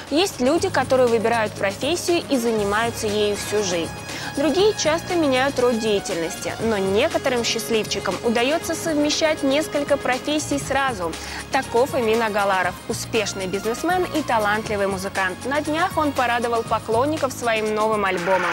Есть люди, которые выбирают профессию и занимаются ею всю жизнь. Другие часто меняют род деятельности, но некоторым счастливчикам удается совмещать несколько профессий сразу. Таков Эмин Агаларов, успешный бизнесмен и талантливый музыкант. На днях он порадовал поклонников своим новым альбомом.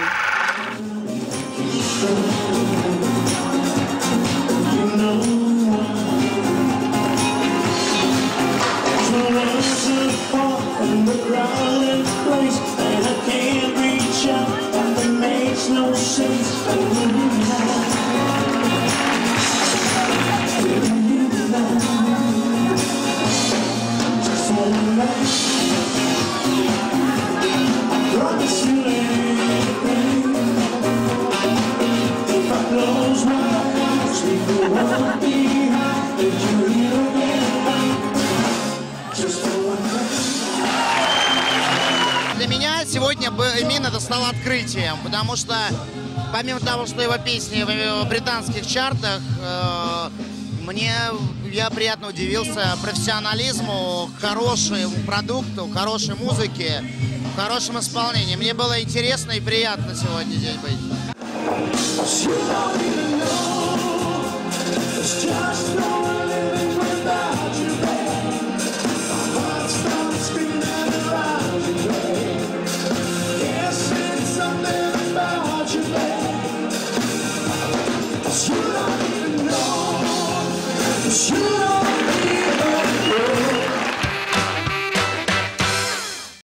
Для меня сегодня Эмин это стало открытием, потому что помимо того, что его песни в британских чартах, я приятно удивился профессионализму, хорошему продукту, хорошей музыке, хорошем исполнении. Мне было интересно и приятно сегодня здесь быть.